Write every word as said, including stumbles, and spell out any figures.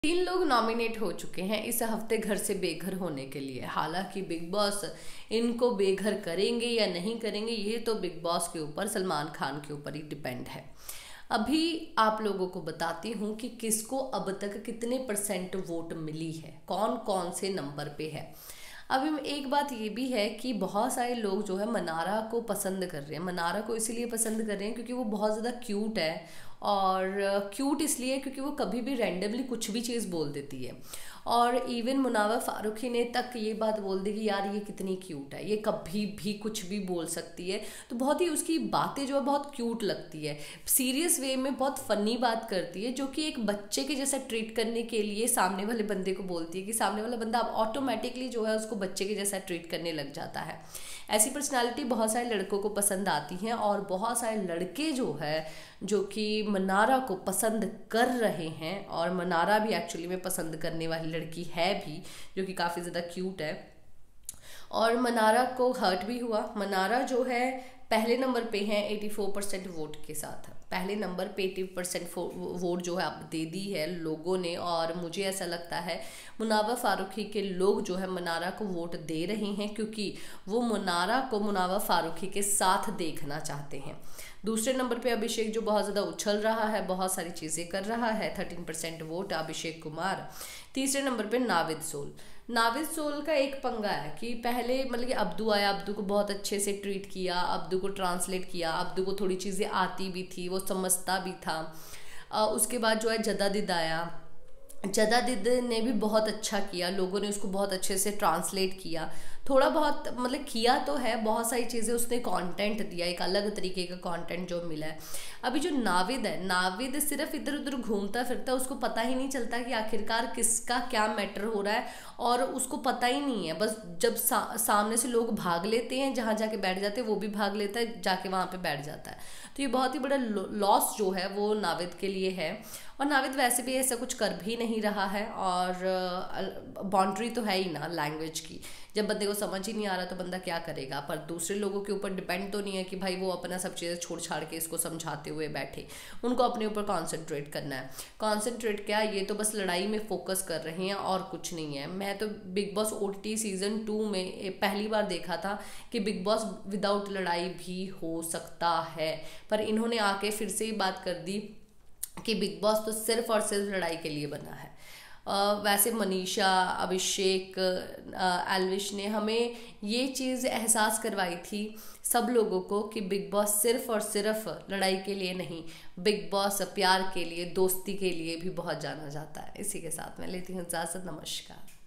तीन लोग नॉमिनेट हो चुके हैं इस हफ्ते घर से बेघर होने के लिए। हालांकि बिग बॉस इनको बेघर करेंगे या नहीं करेंगे ये तो बिग बॉस के ऊपर, सलमान खान के ऊपर ही डिपेंड है। अभी आप लोगों को बताती हूँ कि किसको अब तक कितने परसेंट वोट मिली है, कौन कौन से नंबर पे है। अभी एक बात ये भी है कि बहुत सारे लोग जो है मनारा को पसंद कर रहे हैं। मनारा को इसीलिए पसंद कर रहे हैं क्योंकि वो बहुत ज़्यादा क्यूट है, और क्यूट इसलिए क्योंकि वो कभी भी रैंडमली कुछ भी चीज़ बोल देती है। और इवन मुनावर फारूकी ने तक ये बात बोल दी कि यार ये कितनी क्यूट है, ये कभी भी कुछ भी बोल सकती है। तो बहुत ही उसकी बातें जो है बहुत क्यूट लगती है, सीरियस वे में बहुत फ़नी बात करती है, जो कि एक बच्चे के जैसा ट्रीट करने के लिए सामने वाले बंदे को बोलती है कि सामने वाला बंदा अब ऑटोमेटिकली जो है उसको बच्चे के जैसा ट्रीट करने लग जाता है। ऐसी पर्सनालिटी बहुत सारे लड़कों को पसंद आती हैं, और बहुत सारे लड़के जो है जो कि मनारा को पसंद कर रहे हैं, और मनारा भी एक्चुअली में पसंद करने वाली लड़की है भी, जो कि काफ़ी ज़्यादा क्यूट है। और मनारा को हर्ट भी हुआ। मनारा जो है पहले नंबर पे हैं चौरासी परसेंट वोट के साथ। पहले नंबर पे अस्सी परसेंट वोट जो है अब दे दी है लोगों ने, और मुझे ऐसा लगता है मुनावर फारूकी के लोग जो है मनारा को वोट दे रहे हैं क्योंकि वो मनारा को मुनावर फारूकी के साथ देखना चाहते हैं। दूसरे नंबर पे अभिषेक जो बहुत ज़्यादा उछल रहा है, बहुत सारी चीज़ें कर रहा है, तेरह परसेंट वोट अभिषेक कुमार। तीसरे नंबर पे नाविद सोल। नाविद सोल का एक पंगा है कि पहले मतलब कि अब्दू आया, अब्दू को बहुत अच्छे से ट्रीट किया, अब्दू को ट्रांसलेट किया, अब्दू को थोड़ी चीज़ें आती भी थी, वो समझता भी था। उसके बाद जो है जदादिद आया, जदादिद ने भी बहुत अच्छा किया, लोगों ने उसको बहुत अच्छे से ट्रांसलेट किया, थोड़ा बहुत मतलब किया तो है, बहुत सारी चीज़ें उसने कंटेंट दिया, एक अलग तरीके का कंटेंट जो मिला है। अभी जो नाविद है, नाविद सिर्फ इधर उधर घूमता फिरता, उसको पता ही नहीं चलता कि आखिरकार किसका क्या मैटर हो रहा है, और उसको पता ही नहीं है। बस जब सा, सामने से लोग भाग लेते हैं, जहाँ जाके बैठ जाते हैं वो भी भाग लेता है, जाके वहाँ पे बैठ जाता है। तो ये बहुत ही बड़ा लॉस जो है वो नाविद के लिए है। और नाविद वैसे भी ऐसा कुछ कर भी नहीं रहा है, और बाउंड्री तो है ही ना लैंग्वेज की। जब बंदे को समझ ही नहीं आ रहा तो बंदा क्या करेगा। पर दूसरे लोगों के ऊपर डिपेंड तो नहीं है कि भाई वो अपना सब चीज़ें छोड़ छाड़ के इसको समझाते हुए बैठे, उनको अपने ऊपर कॉन्सेंट्रेट करना है। कॉन्सेंट्रेट क्या, ये तो बस लड़ाई में फोकस कर रहे हैं और कुछ नहीं है। मैं तो Bigg Boss O T T season two में पहली बार देखा था कि बिग बॉस विदाउट लड़ाई भी हो सकता है, पर इन्होंने आके फिर से ही बात कर दी कि बिग बॉस तो सिर्फ और सिर्फ लड़ाई के लिए बना है। Uh, वैसे मनीषा, अभिषेक, एल्विश ने हमें ये चीज़ एहसास करवाई थी सब लोगों को कि बिग बॉस सिर्फ और सिर्फ लड़ाई के लिए नहीं, बिग बॉस प्यार के लिए, दोस्ती के लिए भी बहुत जाना जाता है। इसी के साथ मैं लेती हूँ इजाज़त। नमस्कार।